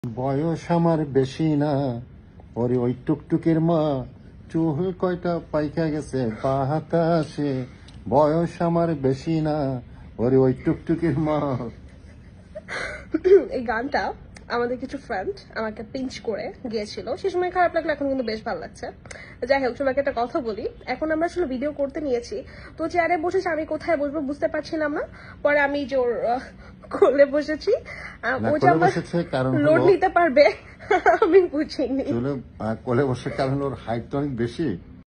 বয়স আমার বেশি না, ওরে ওই টুকটুকের মা, চুল কয়টা পাইকা গেছে বাতাসে। বয়স আমার বেশি না, ওরে ওই টুকটুকের মা। এই গানটা আমাদের কিছু ফ্রেন্ড আমাকে পিঞ্চ করে গিয়েছিল, সে সময় খারাপ লাগলো, এখন কিন্তু বেশ ভালো লাগছে। যাই হোক, তোমাকে একটা কথা বলি, এখন আমরা আসলে ভিডিও করতে নিয়েছি, তো চেয়ারে বসেছি, আমি কোথায় বসবো বুঝতে পারছিলাম না। পরে আমি যে ওর কোলে বসেছি, ও যে আমার লোড নিতে পারবে আমি বুঝিনি। কোলে বসে কারণ ওর হাইট তো অনেক বেশি।